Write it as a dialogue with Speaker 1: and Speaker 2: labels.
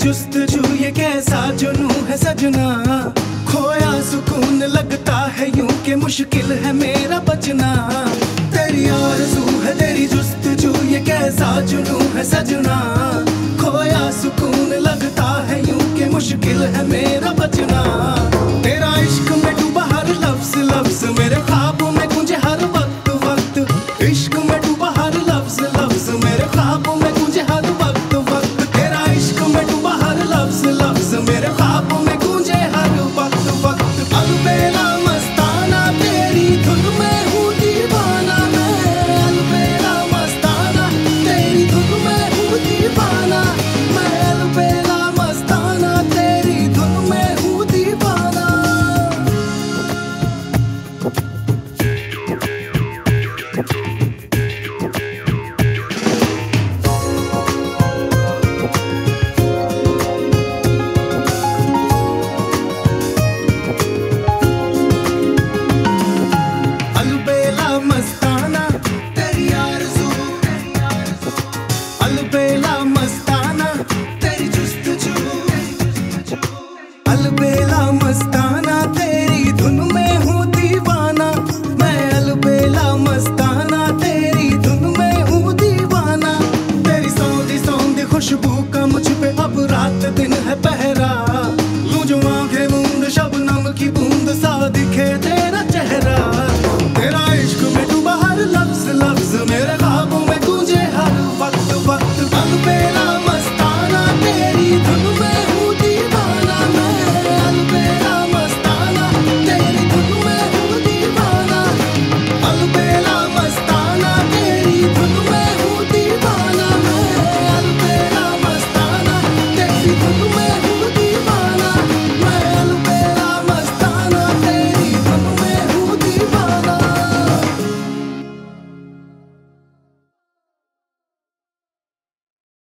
Speaker 1: जुस्तजू ये कैसा जुनून है सजना, खोया सुकून लगता है यूं कि मुश्किल है मेरा बचना। तेरी आरज़ू है तेरी जुस्तजू ये कैसा जुनून है सजना, खोया सुकून लगता है यूं कि मुश्किल है मेरा बचना। तेरा इश्क में डूबा हर लफ्ज़ लफ्ज़ मेरे ख्वाबों में गूंजे हर वक्त वक्त। इश्क में डूबा हर लफ्ज़ लफ्ज़ मेरे ख्वाबों में गूंजे हर वक्त वक्त। तेरा इश्क में डूबा हर लफ्ज़ लफ्ज़ मेरे ख्वाबों में गूंजे हर वक्त वक्त। अलबेला मस्ताना तेरी धुन में हूँ दीवाना मैं, अलबेला मस्ताना तेरी धुन में हूँ दीवाना मैं, अलबेला मस्ताना तेरी धुन में हूँ दीवाना। अलबेला मस्ताना तेरी आरज़ू, अलबेला मस्ताना तेरी जुस्तजू, अलबेला मस्ताना तेरी धुन में हूँ दीवाना मैं, अलबेला मस्ताना तेरी धुन में हूँ दीवाना। तेरी सौंधी सौंधी खुशबू का मुझ पे अब रात दिन है